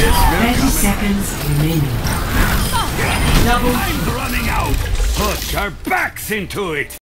30 seconds remaining. Double. I'm running out. Put your backs into it.